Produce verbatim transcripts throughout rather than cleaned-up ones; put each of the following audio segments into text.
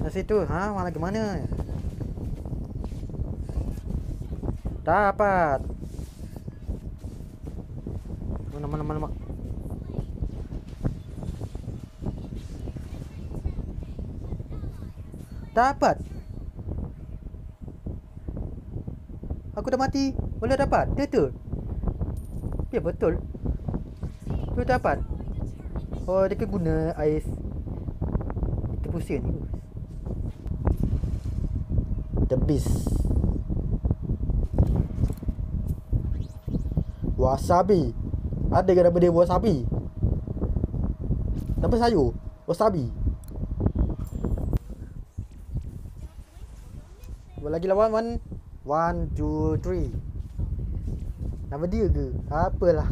Di situ. Ha, mana gimana? Dapat. Mana mana mana. mana. Dapat. Aku dah mati. Boleh dapat. Dia tu. Ya betul. Tu dapat. Oh, dia kena guna ais. Itu pusing ni. The Beast. Wasabi. Ada ke nama dia wasabi? Nama sayur wasabi. Lagi lawan one. One, two, three. Nama dia ke? Apalah.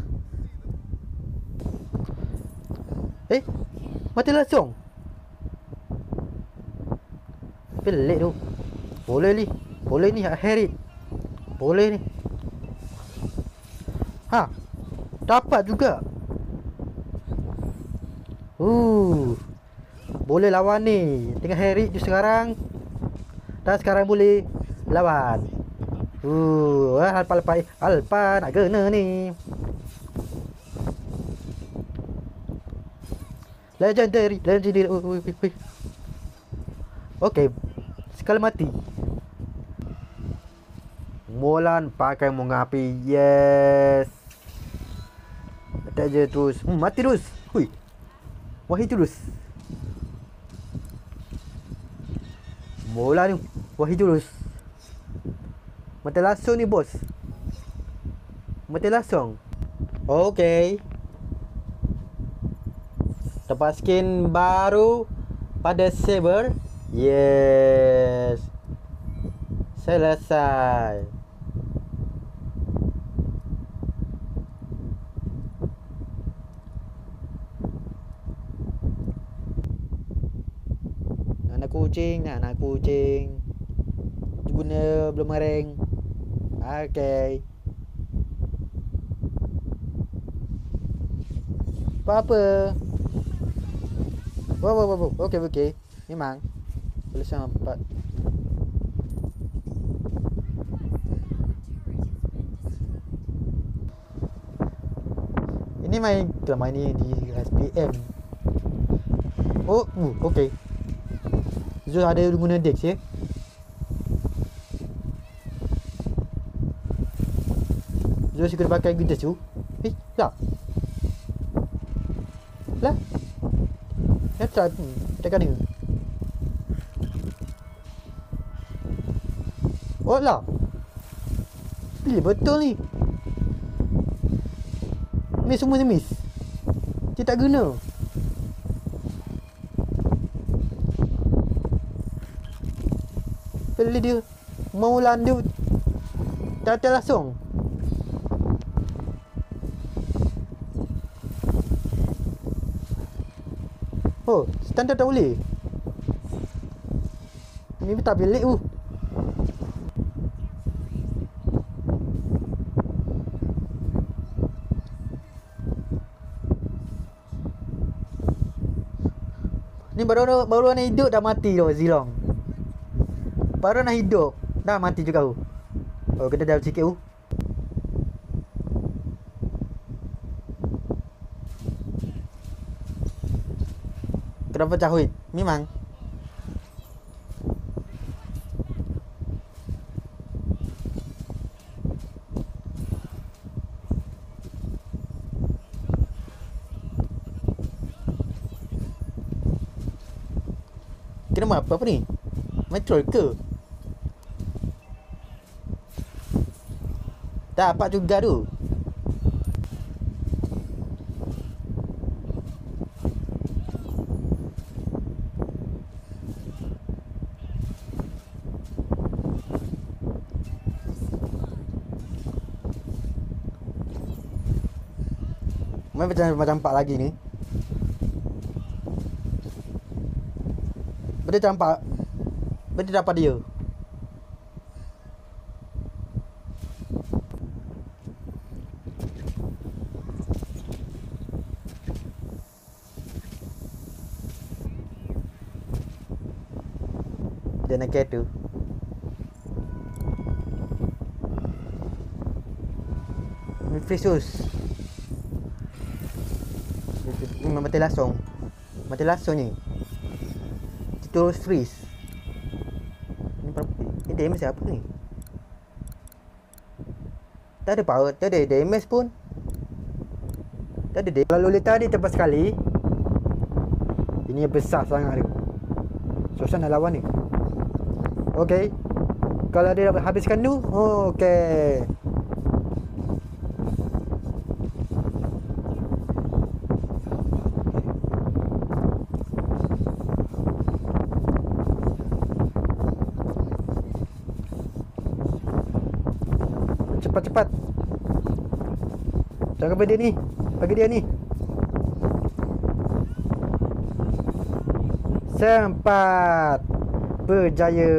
Eh, mati langsung. Pelik tu. Boleh ni. Boleh ni Harry. Boleh ni. Ha. Dapat juga. Uh. Boleh lawan ni. Tengah Harry tu sekarang. Dan sekarang boleh lawan. Uh, Alpa Alpa Alpa nak kena ni. Legendary, legendary. Uh, uh, uh, uh. Okey. Sekali mati. Mulan pakai bunga api. Yes. Attack je terus. Hmm, mati terus. Hui. Wahai terus. Mulan ni. Wahai terus. Mati langsung ni bos. Mati langsung. Okey. Dapat skin baru pada Saber. Yes. Selesai. Anak kucing, anak kucing. Guna belum mereng. Okey. Apa-apa. Wow, wow, wow. Okey, okey. Memang. Boleh sampai. Ini main selama ini di S P M. Oh, uh, okey. Zul ada guna Dex ya. Zul sih kena pakai Dex tu. Eh, lah. Lah. Headshot ni. Tekan ni. Oh lah. Pilih betul ni. Miss semua ni miss. Dia tak guna. Pilih dia. Mau landu. Tak langsung. Oh, standard tak boleh. Ni tak pilih tu. Uh. Ni baru baru nak hidup dah mati dah Zilong. Baru nak hidup dah mati juga tu. Oh, kita dah sikit tu. Kenapa cahuit? Memang. Kenapa apa, apa ni? Metro ke? Dapat juga tu. Main macam macam empat lagi ni. Benda campak. Benda dapat dia. Dia naik kereta. Freesus. Memang mati langsung. Mati langsung ni. Terus freeze. Ni berapa? Ni damage apa ni? Tak ada power, tak ada damage pun. Tak ada damage. Kalau boleh tadi tepat sekali. Ini yang besar sangat dia. Susah nak lawan ni. Okey. Kalau dia dapat habiskan tu, oh, okey. Cepat-cepat. Jangan bagi dia ni. Bagi dia ni. Sempat. Berjaya.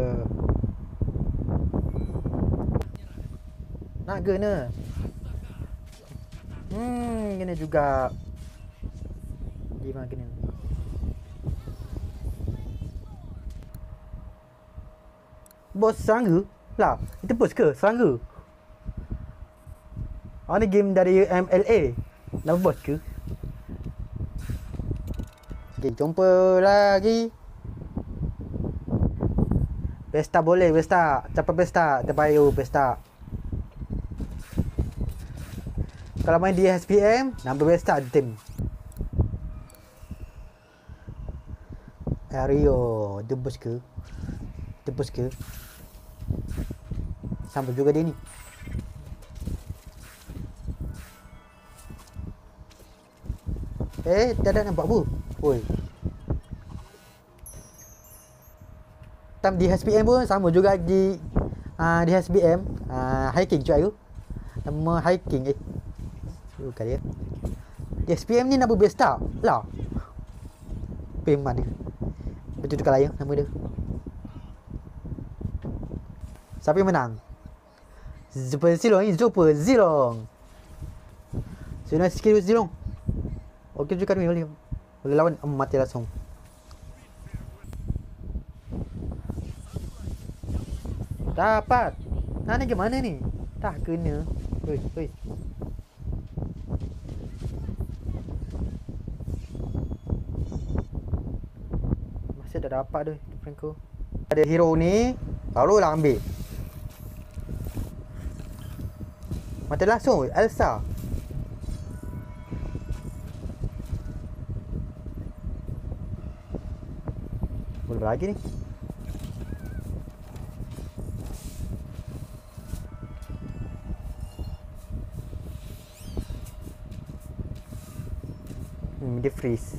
Nak kena. Hmm, kena juga. Gimana kena? Bos serangga? Lah, itu bos ke? Serangga? Oh, ni game dari M L A. Nama bos ke? Okay, jumpa lagi. Pesta boleh, pesta. Capai pesta. Terbayu pesta. Kalau main di S P M, nama pesta tim. Ario, dia bos ke? Dia bos ke? Sama juga dia ni. Eh, tak ada nampak apa? Oi. Tam di H P M pun sama juga di uh, di H P M uh, hiking cuy aku. Nama hiking eh. Bukan dia. Di H P M ni nama Besta lah. Peman dia. Betul tukar lain nama dia. Siapa yang menang? Super Zilong ni, Super Zilong. Sudah sikit Zilong. Okey juga ni boleh. Boleh lawan um, mati langsung. Dapat. Nah, ni ke mana ni? Tak kena. Oi, oi. Masih dah dapat tu Franco. Ada hero ni, barulah ambil. Mati langsung Elsa. Boleh lagi ni. Hmm, dia freeze.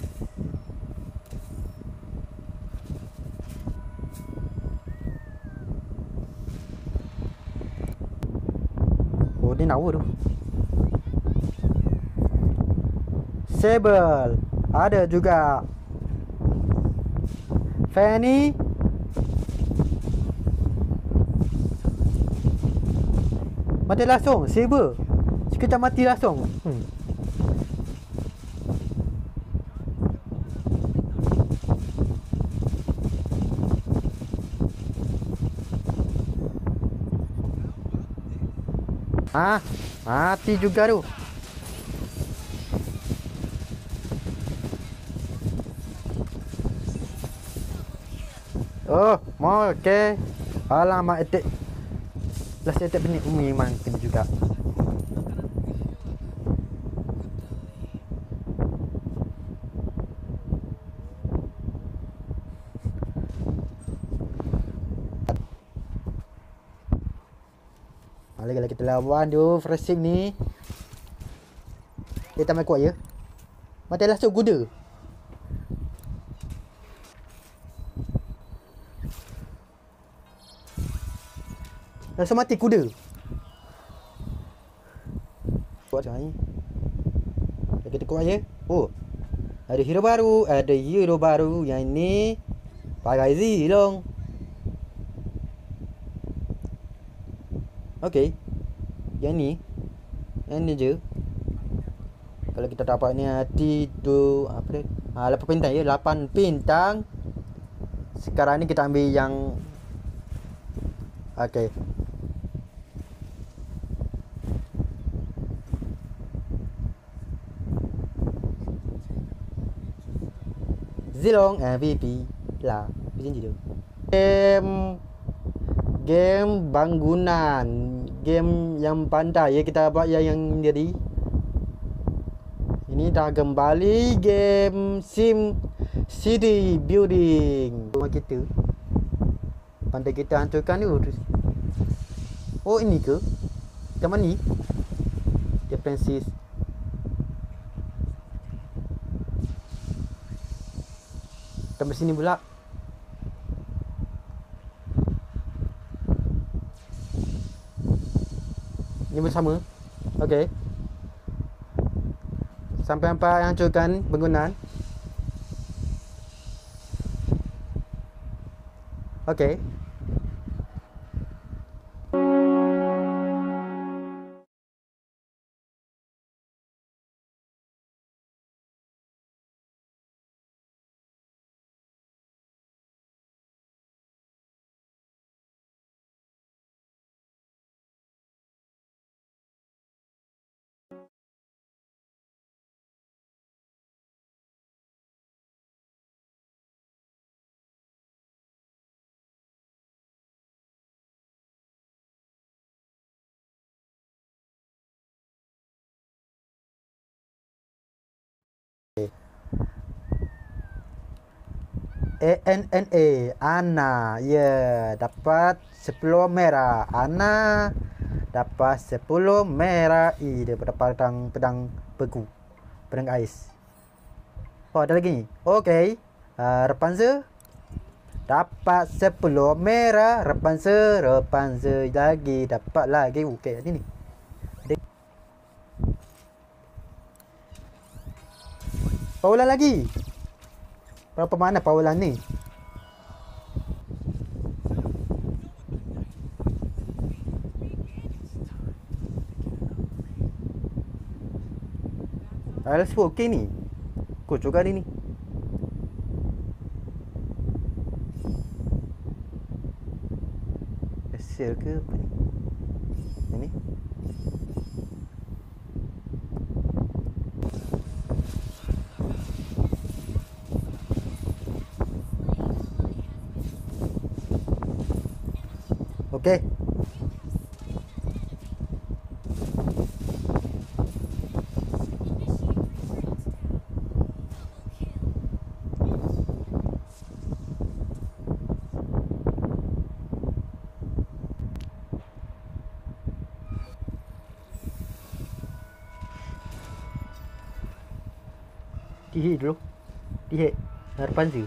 Oh, dia nawa tu. Sable. Ada juga. Fanny. Mati langsung. Saber. Sekejap mati langsung. Hmm. Ah, mati juga tu. Oh, mau okey. Alamak, attack. Last attack benih umi memang kena juga. Lagi kalau kita lawan tu Freshing ni. Dia tak main kuat ya. Mati langsung kuda. Langsung mati kuda. Kuat macam ni. Kita kuat je. Oh, ada hero baru. Ada hero baru. Yang ni Pakai Zilong. Okay. Yang ni. Yang ni je. Kalau kita dapat ni hati tu apa dia? Ha, lapan bintang ya. lapan bintang. Sekarang ni kita ambil yang okey. Zilong M V P lah. Macam tu. Game game bangunan, game yang pandai ya kita buat yang, yang jadi. Ini dah kembali game Sim City Building. Rumah kita. Pandai kita hanturkan tu. Oh ini ke? Macam mana ni? Dia Francis. Sampai sini pula. Ini bersama. Okey. Sampai-sampai hancurkan bangunan. Okey. A N N A Ana. Ya, yeah, dapat sepuluh merah. Ana dapat sepuluh merah. I dia dapat pedang pedang beku. Pedang ais. Oh, ada lagi ni. Okey. Uh, Rapunzel dapat sepuluh merah. Rapunzel, Rapunzel lagi dapat lagi. Okey, ini ni. Paulan lagi. Berapa mana paulan ni? Alas pun okey ni. Kau juga ni ni. Hasil ke apa ni? Ini. Okey. Dihit dulu. Dihit. Rapunzel.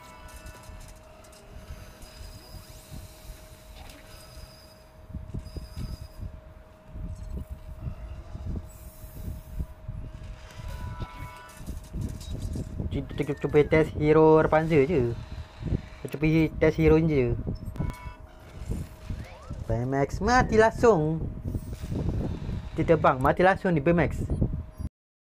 Cuba, cuba test hero Rapunzel je. Cuba test hero je. Baymax mati langsung. Dia terbang mati langsung di Baymax.